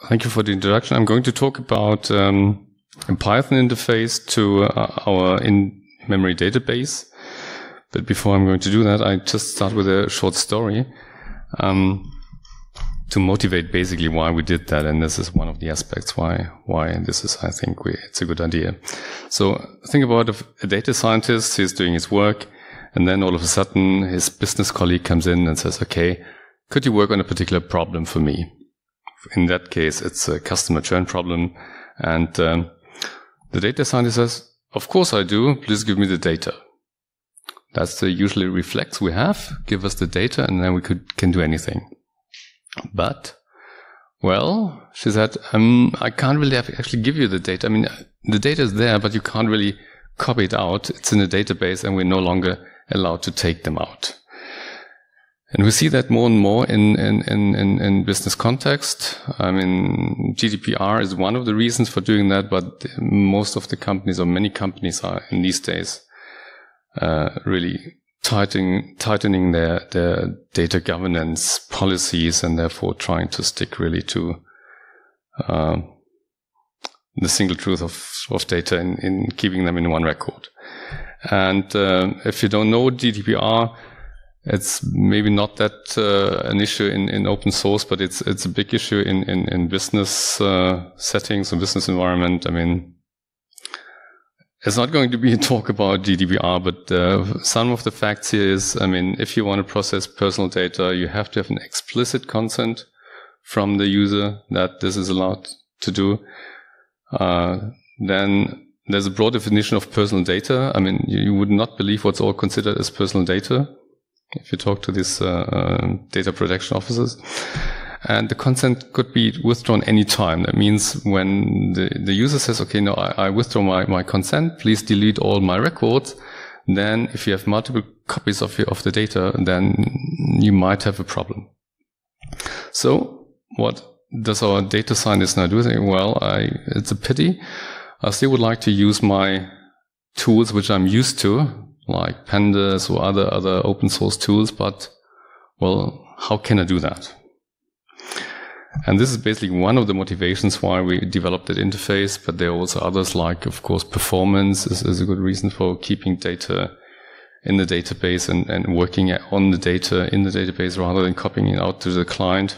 thank you for the introduction. I'm going to talk about a Python interface to our in-memory database. But before I'm going to do that, I just start with a short story to motivate basically why we did that. And this is one of the aspects why this is, I think, it's a good idea. So think about a data scientist. He's doing his work, and then all of a sudden his business colleague comes in and says, okay, could you work on a particular problem for me? In that case, it's a customer churn problem. And the data scientist says, of course I do. Please give me the data. That's the usually reflex we have. Give us the data, and then we can do anything. But, well, she said, I can't really actually give you the data. I mean, the data is there, but you can't really copy it out. It's in a database, and we're no longer allowed to take them out. And we see that more and more in business context. I mean, GDPR is one of the reasons for doing that, but most of the companies, or many companies, are in these days really tightening their data governance policies, and therefore trying to stick really to the single truth of data in keeping them in one record. And if you don't know GDPR, it's maybe not that an issue in open source, but it's a big issue in business settings and business environment. I mean, it's not going to be a talk about GDPR, but some of the facts here is, I mean, if you want to process personal data, you have to have an explicit consent from the user that this is allowed to do. Then there's a broad definition of personal data. I mean, you would not believe what's all considered as personal data if you talk to these data protection officers. And the consent could be withdrawn any time. That means when the user says, okay, no, I withdraw my consent, please delete all my records. Then if you have multiple copies of the data, then you might have a problem. So what does our data scientist now do? They say, well, it's a pity. I still would like to use my tools, which I'm used to, like Pandas or other open source tools, but, well, how can I do that? And this is basically one of the motivations why we developed that interface, but there are also others, like, of course, performance is a good reason for keeping data in the database and working on the data in the database rather than copying it out to the client.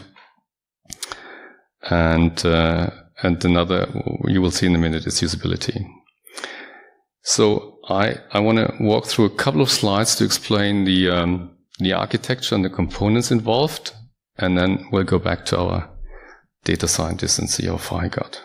And another, you will see in a minute, is usability. So I want to walk through a couple of slides to explain the architecture and the components involved, and then we'll go back to our data scientist and see how far I got.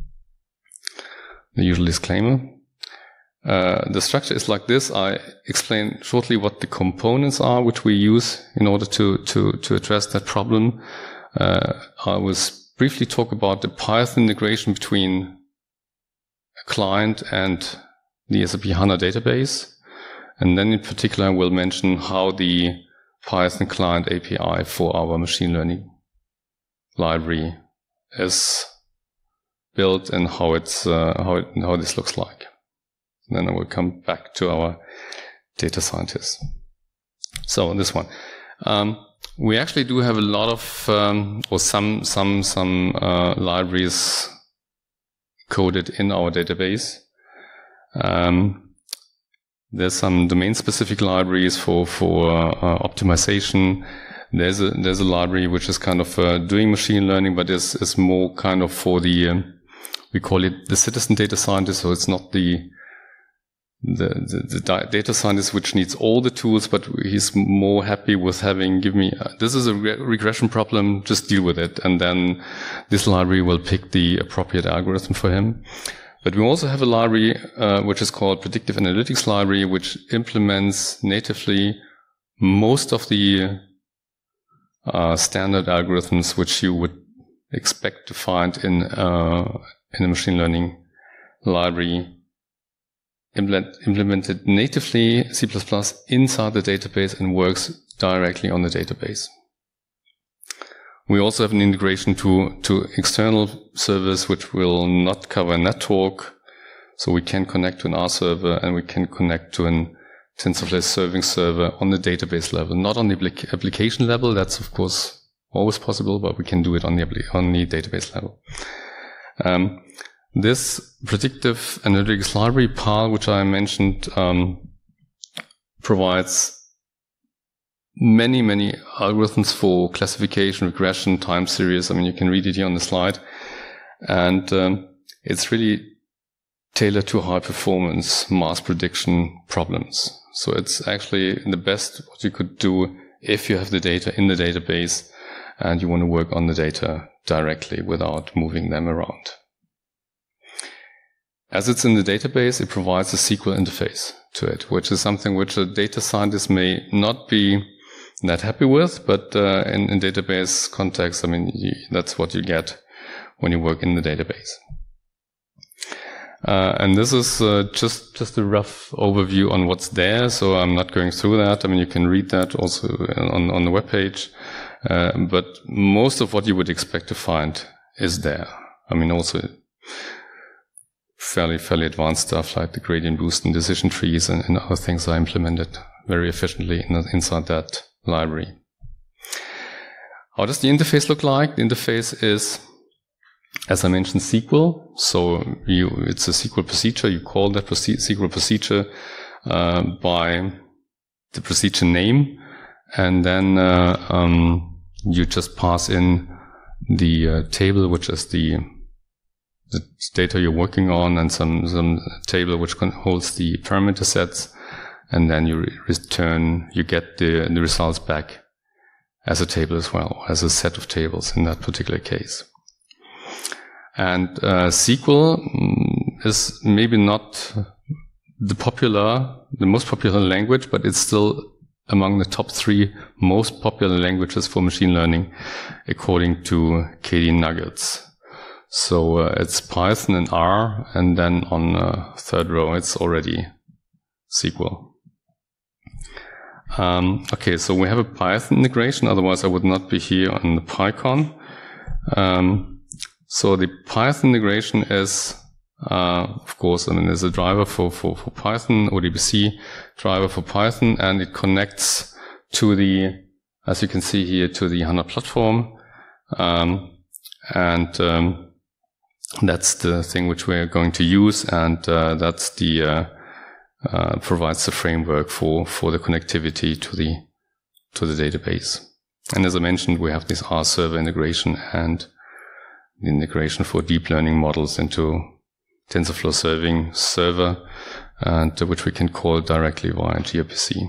The usual disclaimer. The structure is like this. I explain shortly what the components are which we use in order to address that problem. I will briefly talk about the Python integration between a client and the SAP HANA database. And then in particular, we'll mention how the Python client API for our machine learning library is built and how this looks like. And then I will come back to our data scientist. So this one, we actually do have a lot of or some libraries coded in our database. There's some domain-specific libraries for optimization. There's a library which is kind of doing machine learning, but is more kind of for the we call it the citizen data scientist. So it's not the data scientist which needs all the tools, but he's more happy with having give me this is a regression problem, just deal with it, and then this library will pick the appropriate algorithm for him. But we also have a library which is called Predictive Analytics Library, which implements natively most of the standard algorithms which you would expect to find in a machine learning library, implemented natively C++ inside the database and works directly on the database. We also have an integration to external servers which will not cover a NetTalk. So we can connect to an R server and we can connect to an TensorFlow serving server on the database level, not on the application level. That's, of course, always possible, but we can do it on the database level. This predictive analytics library, PAL, which I mentioned, provides many algorithms for classification, regression, time series. I mean, you can read it here on the slide. And it's really tailored to high performance mass prediction problems. So it's actually the best what you could do if you have the data in the database and you want to work on the data directly without moving them around. As it's in the database, it provides a SQL interface to it, which is something which a data scientist may not be that happy with, but in database context, I mean, that's what you get when you work in the database. And this is just a rough overview on what's there, so I'm not going through that. I mean, you can read that also on the webpage, but most of what you would expect to find is there. I mean, also fairly advanced stuff like the gradient boost and decision trees and other things are implemented very efficiently inside that library. How does the interface look like? The interface is, as I mentioned, SQL. So it's a SQL procedure. You call that SQL procedure by the procedure name, and then you just pass in the table, which is the data you're working on, and some table which holds the parameter sets, and then you get the results back as a table as well, as a set of tables in that particular case. And SQL is maybe not the most popular language, but it's still among the top 3 most popular languages for machine learning, according to KD Nuggets. So it's Python and R, and then on third row it's already SQL. Okay, so we have a Python integration, otherwise I would not be here on the PyCon. So the Python integration is, of course, I mean, there's a driver for Python, ODBC driver for Python, and it connects to the, as you can see here, to the HANA platform. That's the thing which we're going to use, and that's the provides the framework for the connectivity to the database. And as I mentioned, we have this R server integration and the integration for deep learning models into TensorFlow serving server, and which we can call directly via gRPC.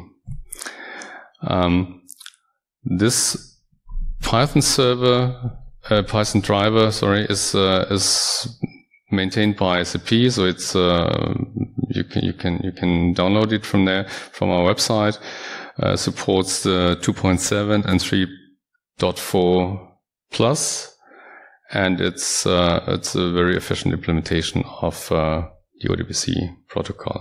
This Python driver, is maintained by SAP, so it's you can download it from there, from our website. Supports the 2.7 and 3.4 plus, and it's a very efficient implementation of the ODBC protocol.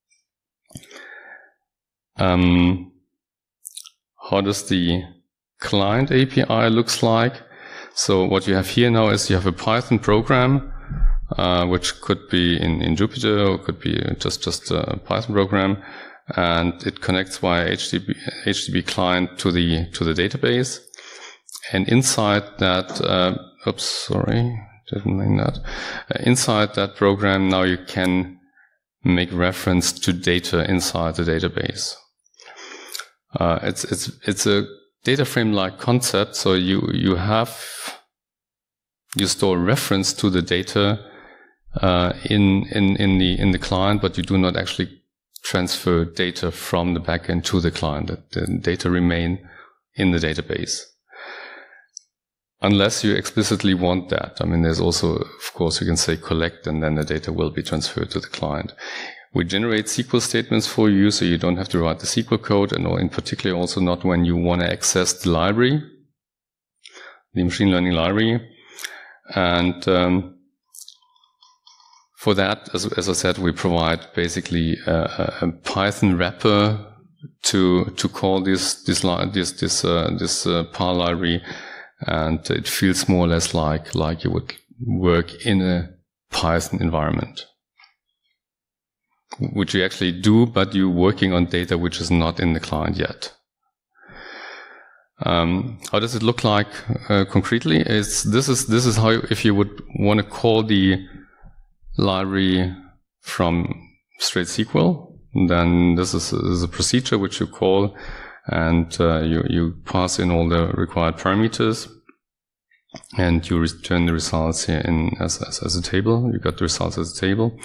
How does the client API looks like? So what you have here now is you have a Python program, which could be in Jupyter, or could be just a Python program, and it connects via HTTP client to the database. And inside that, inside that program, now you can make reference to data inside the database. It's a data frame-like concept, so you store reference to the data in the client, but you do not actually transfer data from the backend to the client. The data remain in the database, unless you explicitly want that. I mean, there's also, of course, you can say collect, and then the data will be transferred to the client. We generate SQL statements for you, so you don't have to write the SQL code, and in particular also not when you want to access the library, the machine learning library. And for that, as I said, we provide basically a Python wrapper to call this PAL library, and it feels more or less like you would work in a Python environment, which you actually do, but you're working on data which is not in the client yet. How does it look like concretely? This is how, if you would want to call the library from straight SQL, then this is a procedure which you call, and you pass in all the required parameters, and you return the results here in as a table. You got the results as a table.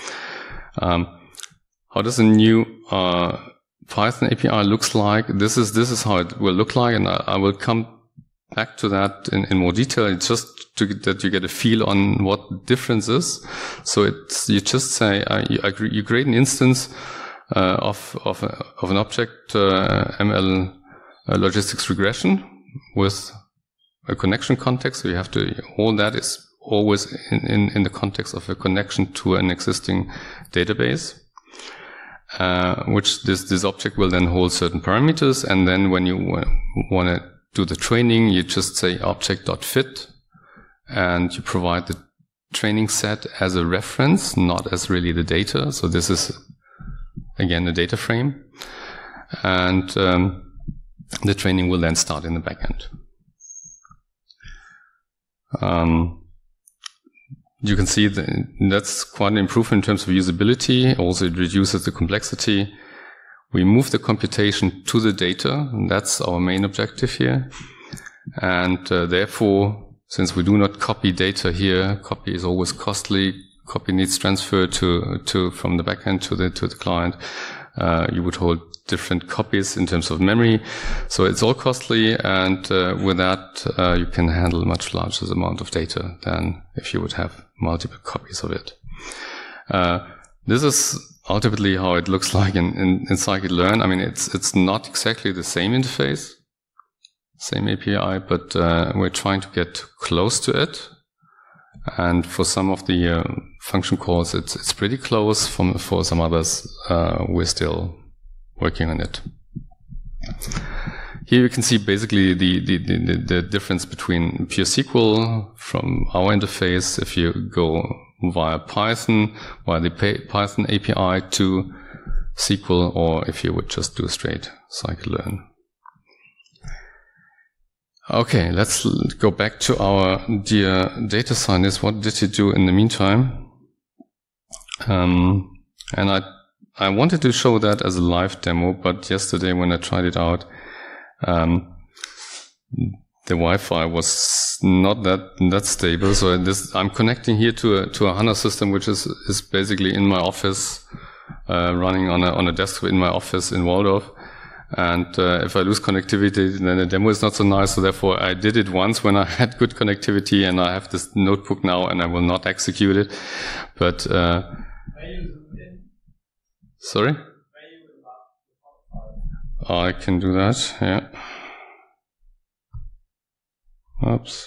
How does a new Python API looks like? This is how it will look like, and I will come back to that in more detail. It's just that you get a feel on what the difference is. So you just say you create an instance of an object ML logistics regression with a connection context. So you have to, all that is always in the context of a connection to an existing database. Which this object will then hold certain parameters, and then when you want to do the training, you just say object.fit, and you provide the training set as a reference, not as really the data. So this is again a data frame, and the training will then start in the backend. You can see that's quite an improvement in terms of usability. Also, it reduces the complexity. We move the computation to the data, and that's our main objective here. And therefore, since we do not copy data here, copy is always costly. Copy needs transfer from the backend to the client. You would hold different copies in terms of memory, so it's all costly. And with that, you can handle a much larger amount of data than if you would have multiple copies of it. This is ultimately how it looks like in scikit-learn. I mean, it's not exactly the same interface, same API, but we're trying to get close to it. And for some of the function calls, it's pretty close. For some others, we're still working on it. Here you can see basically the difference between pure SQL from our interface. If you go via Python, via the Python API to SQL, or if you would just do straight scikit-learn. Okay, let's go back to our dear data scientist. What did he do in the meantime? And I wanted to show that as a live demo, but yesterday when I tried it out, the Wi-Fi was not that stable. So I'm connecting here to a HANA system, which is basically in my office, running on a desktop in my office in Waldorf. And if I lose connectivity, then the demo is not so nice. So therefore, I did it once when I had good connectivity, and I have this notebook now, and I will not execute it. But sorry, I can do that. Yeah. Oops.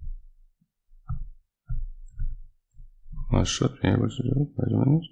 I should be able to do it. Wait a minute.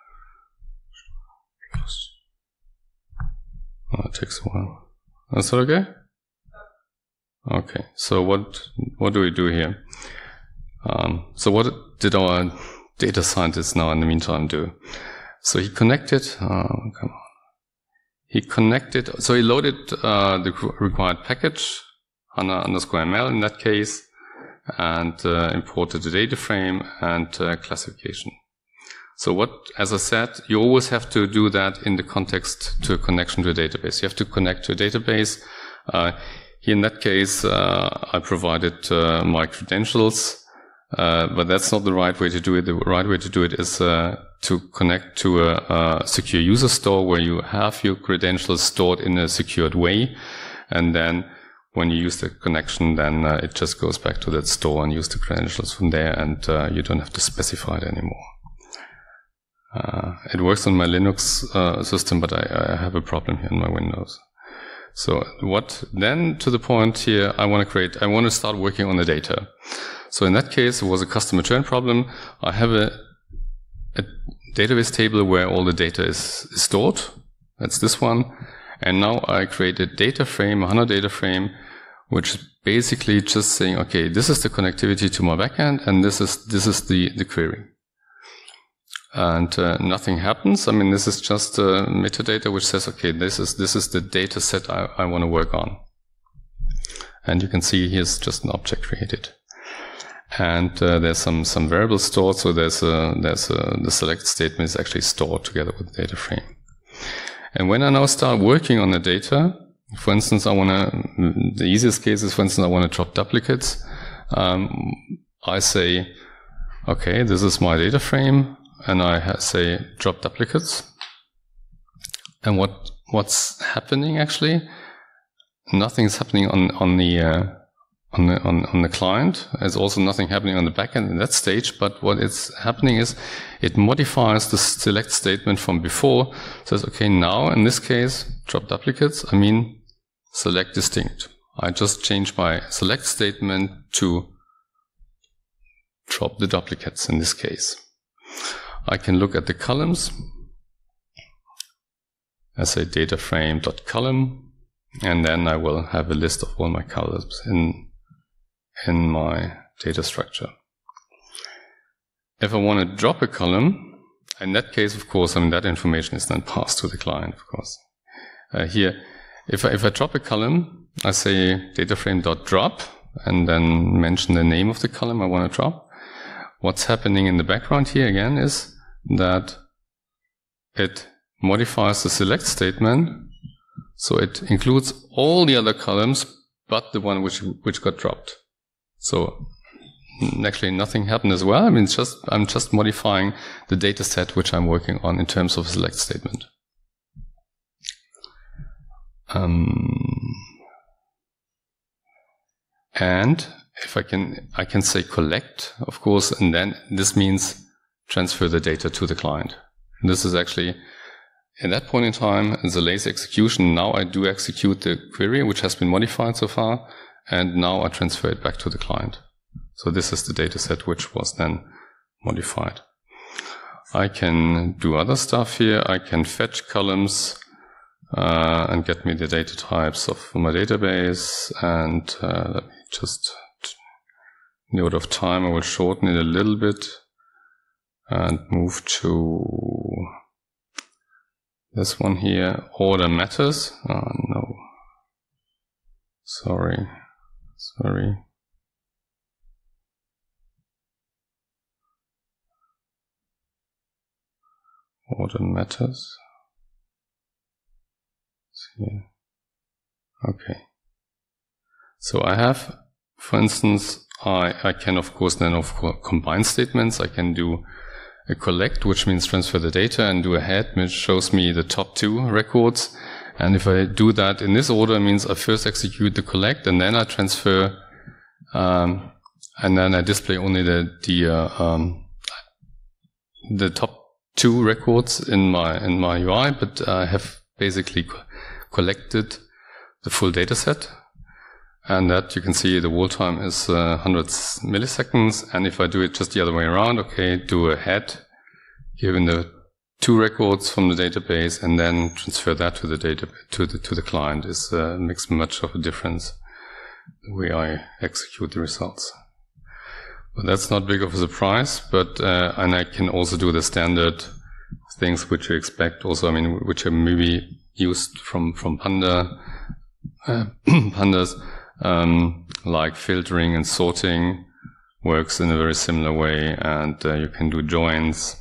Oh, it takes a while. Is that okay? Okay. So what do we do here? So what did our data scientist now in the meantime do? So he connected. Come on. He connected. So he loaded the required package, HANA_ML in that case, and imported the data frame and classification. So as I said, you always have to do that in the context to a connection to a database. You have to connect to a database. Here in that case, I provided my credentials, but that's not the right way to do it. The right way to do it is to connect to a secure user store where you have your credentials stored in a secured way. And then when you use the connection, then it just goes back to that store and use the credentials from there, and you don't have to specify it anymore. It works on my Linux system, but I have a problem here in my Windows. So then to the point here, I want to start working on the data. So in that case, it was a customer churn problem. I have a database table where all the data is stored. That's this one. And now I create a data frame, a HANA data frame, which is basically just saying, okay, this is the connectivity to my backend, and this is the query. And nothing happens. I mean, this is just metadata which says, okay, this is the data set I want to work on. And you can see here's just an object created. And there's some variables stored, so the select statement is actually stored together with the data frame. And when I now start working on the data, for instance, the easiest case is, for instance, I want to drop duplicates. I say, okay, this is my data frame, and I say drop duplicates. And what's happening actually? Nothing's happening on the client. There's also nothing happening on the backend in that stage, but what is happening is it modifies the select statement from before. Says, okay, now in this case, drop duplicates, I mean select distinct. I just change my select statement to drop the duplicates in this case. I can look at the columns. I say data frame.column, and then I will have a list of all my columns in my data structure. If I want to drop a column, in that case, of course, that information is then passed to the client, of course. Here, if I drop a column, I say dataframe.drop, and then mention the name of the column I want to drop. What's happening in the background here again is that it modifies the select statement, so it includes all the other columns but the one which got dropped. So actually nothing happened as well. I'm just modifying the data set which I'm working on in terms of a select statement. And if I can say collect, of course, and then this means transfer the data to the client. And this is actually, at that point in time, it's a lazy execution. Now I do execute the query, which has been modified so far, and now I transfer it back to the client. So this is the data set which was then modified. I can do other stuff here. I can fetch columns and get me the data types of my database. And let me just, note of time, I will shorten it a little bit and move to this one here. Order matters. Oh, no. Sorry. Order matters. Here. Okay. So I have, for instance, I can of course then combine statements. I can do a collect, which means transfer the data, and do a head, which shows me the top 2 records. And if I do that in this order, it means I first execute the collect, and then I transfer, and then I display only the top 2 records in my UI, but I have basically collected the full data set. And that you can see the wall time is 100 milliseconds. And if I do it just the other way around, okay, do a head, given the 2 records from the database, and then transfer that to the to the client, is makes much of a difference the way I execute the results. But that's not big of a surprise. But and I can also do the standard things which you expect. Also, which are maybe used from pandas. Like filtering and sorting works in a very similar way, and you can do joins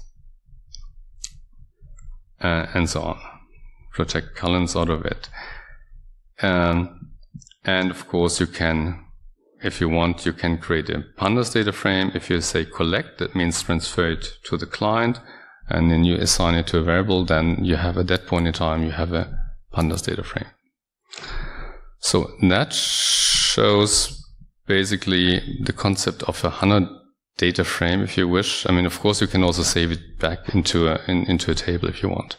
and so on. Protect columns out of it. And of course you can, if you want, you can create a pandas data frame. If you say collect, that means transfer it to the client, and then you assign it to a variable, then you have at that point in time, you have a pandas data frame. So that shows basically the concept of a HANA data frame, if you wish. Of course, you can also save it back into a table if you want.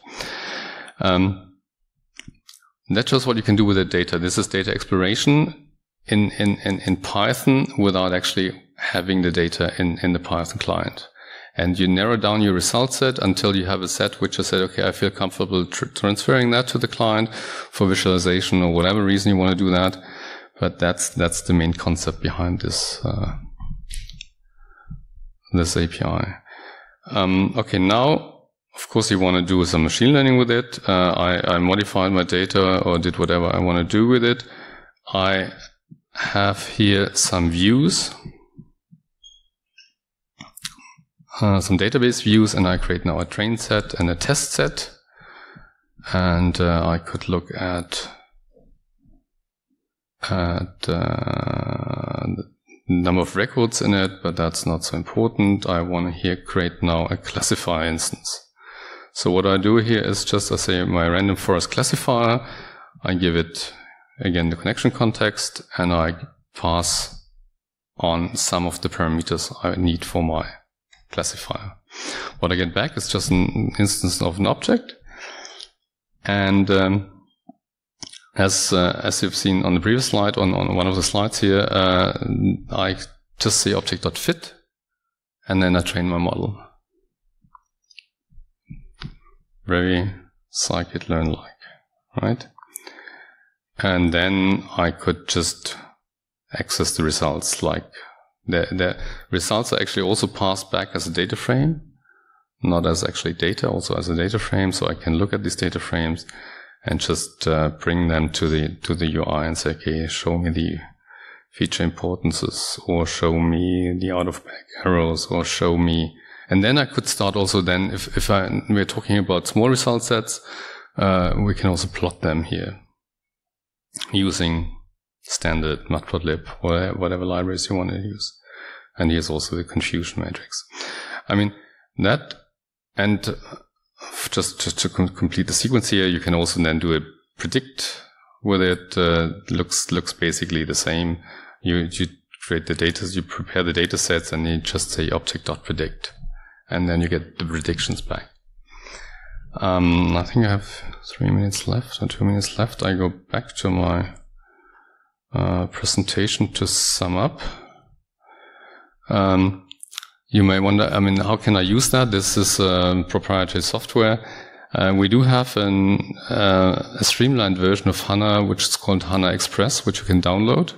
That shows what you can do with the data. This is data exploration in Python without actually having the data in the Python client. And you narrow down your result set until you have a set which you said, okay, I feel comfortable transferring that to the client for visualization or whatever reason you want to do that. But that's the main concept behind this this API. Okay, now of course you want to do some machine learning with it. I modified my data or did whatever I want to do with it. I have here some views, some database views, and I create now a train set and a test set. And I could look at the number of records in it, but that's not so important. I want to here create now a classifier instance. So what I do here is just, I say my random forest classifier, I give it again the connection context, and I pass on some of the parameters I need for my classifier. What I get back is just an instance of an object. And as you've seen on the previous slide, on one of the slides here, I just say object.fit, and then I train my model. Very scikit-learn-like, right? And then I could just access the results. Like the results are actually also passed back as a data frame, not as actually data, also as a data frame. So I can look at these data frames and just bring them to the UI and say, okay, show me the feature importances, or show me the out-of-bag errors, or show me. And then I could start also then, if we're talking about small result sets, we can also plot them here using standard matplotlib or whatever libraries you want to use. And here's also the confusion matrix. I mean, that, and just to complete the sequence here, you can also then do a predict with it. Looks basically the same. You create the data, you prepare the data sets, and you just say object.predict. And then you get the predictions back. I think I have 3 minutes left or 2 minutes left. I go back to my presentation to sum up. You may wonder, I mean, how can I use that? This is proprietary software. We do have a streamlined version of HANA, which is called HANA Express, which you can download.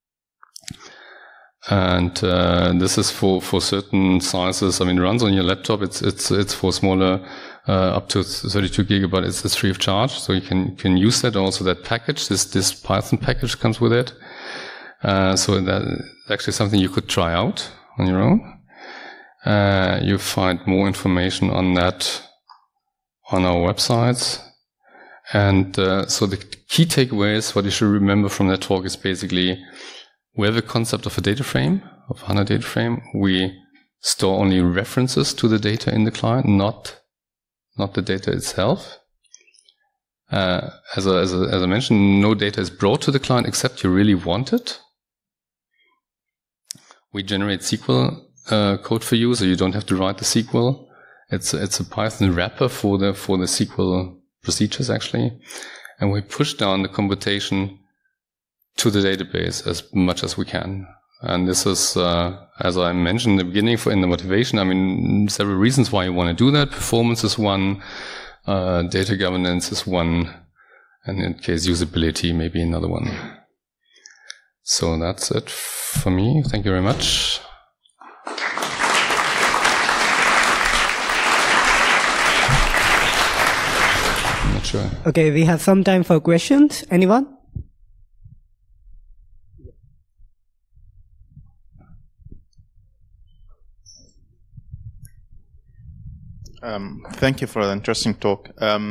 And this is for certain sizes. I mean, it runs on your laptop. It's for smaller, up to 32 gigabytes. It's free of charge, so you can use that. Also, that package, this Python package comes with it. So that's actually something you could try out on your own. You find more information on that on our websites. And so the key takeaways, what you should remember from that talk is basically, we have a concept of a data frame, of HANA data frame. We store only references to the data in the client, not the data itself. As I mentioned, no data is brought to the client except you really want it. We generate SQL code for you, so you don't have to write the SQL. It's a Python wrapper for the SQL procedures actually, and we push down the computation to the database as much as we can. And this is, as I mentioned in the beginning, in the motivation, I mean, several reasons why you want to do that. Performance is one, data governance is one, and in case usability, maybe another one. So that's it for me. Thank you very much. I'm not sure. Okay, we have some time for questions. Anyone? Thank you for the interesting talk.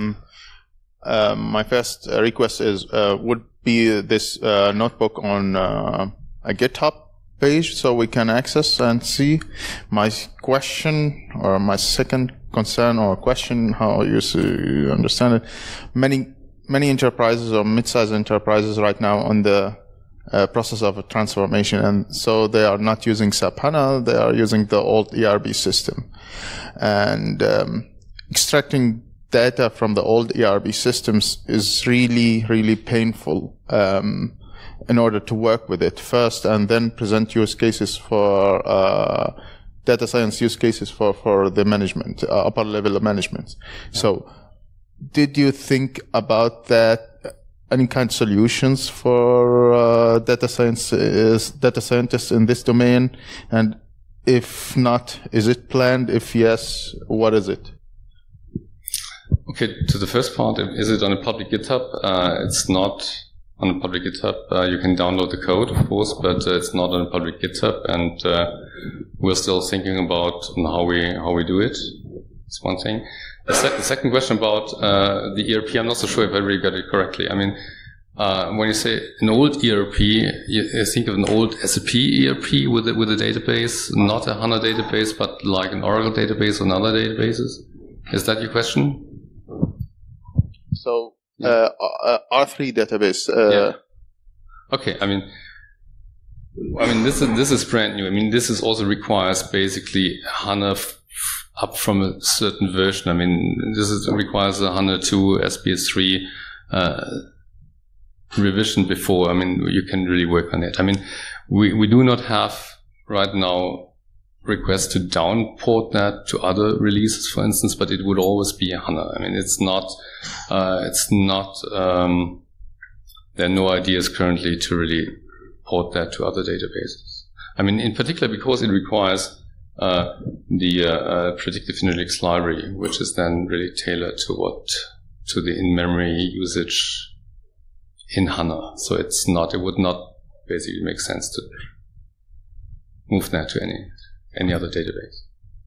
My first request is would be this notebook on a GitHub page so we can access and see. My question, or my second concern or question, how you understand it, many enterprises or mid-sized enterprises right now on the process of a transformation, and so they are not using SAP HANA, they are using the old ERP system. And extracting data from the old ERP systems is really, really painful in order to work with it first, and then present use cases for data science use cases for the management, upper level of management. So did you think about that? Any kind of solutions for data scientists in this domain? And if not, is it planned? If yes, what is it? Okay, to the first part, is it on a public GitHub? It's not on a public GitHub. You can download the code, of course, but it's not on a public GitHub, and we're still thinking about how we do it. It's one thing. The second question about the ERP, I'm not so sure if I really got it correctly. I mean, when you say an old ERP, you think of an old SAP ERP with a database, not a HANA database, but like an Oracle database or other databases. Is that your question? So R3 database. Yeah. Okay. I mean, this is brand new. I mean, this also requires basically HANA up from a certain version. I mean, requires a HANA 2 SBS3 revision before. I mean, you can really work on it. I mean, we do not have right now requests to downport that to other releases, for instance, but it would always be a HANA. I mean, there are no ideas currently to really port that to other databases. I mean, in particular, because it requires the predictive analytics library, which is then really tailored to the in-memory usage in HANA. So it would not basically make sense to move that to any other database.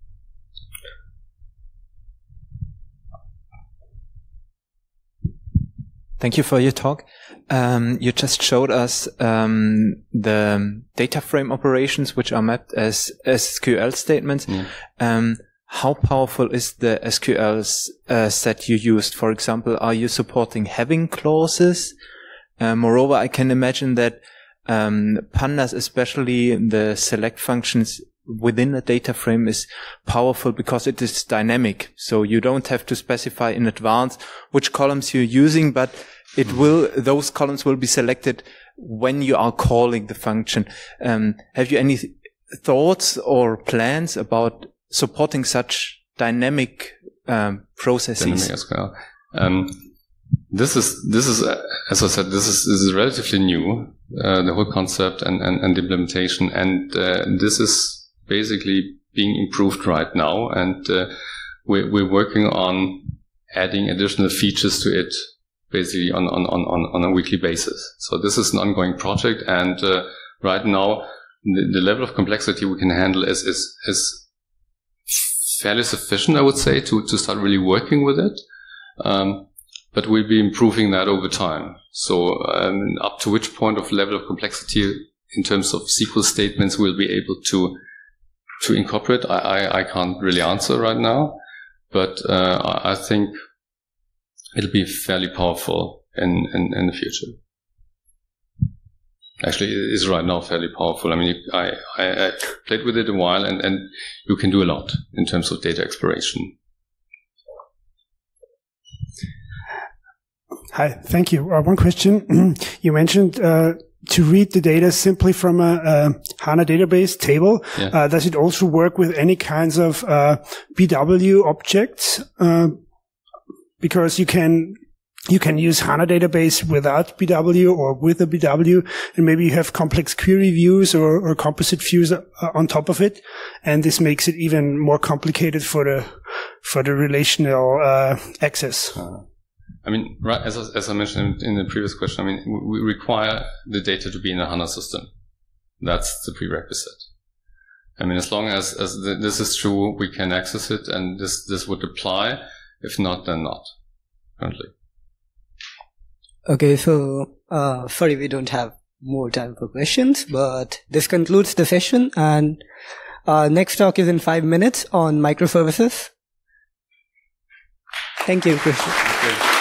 Thank you for your talk. You just showed us the data frame operations, which are mapped as SQL statements. Yeah. How powerful is the SQL set you used? For example, are you supporting having clauses? Moreover, I can imagine that pandas, especially the select functions within a data frame, is powerful because it is dynamic. So you don't have to specify in advance which columns you're using, but those columns will be selected when you are calling the function. Have you any thoughts or plans about supporting such dynamic processes? Dynamic as well. This is as I said, this is relatively new, the whole concept and implementation, and this is basically being improved right now, and we're working on adding additional features to it, basically on a weekly basis. So this is an ongoing project, and right now the level of complexity we can handle is fairly sufficient, I would say, to start really working with it. But we'll be improving that over time. So up to which point of level of complexity in terms of SQL statements we'll be able to incorporate, I can't really answer right now. But I think it'll be fairly powerful in the future. Actually, it is right now fairly powerful. I mean, I played with it a while, and you can do a lot in terms of data exploration. Hi, thank you. One question. You mentioned to read the data simply from a HANA database table. Yeah. Does it also work with any kinds of BW objects? Because you can use HANA database without BW or with a BW, and maybe you have complex query views or composite views on top of it, and this makes it even more complicated for the relational access. I mean, right, as I mentioned in the previous question, I mean, we require the data to be in a HANA system. That's the prerequisite. I mean, as long as this is true, we can access it, and this would apply. If not, then not, currently. Okay, so, sorry, we don't have more time for questions, but this concludes the session, and next talk is in 5 minutes on microservices. Thank you, Christian. Okay.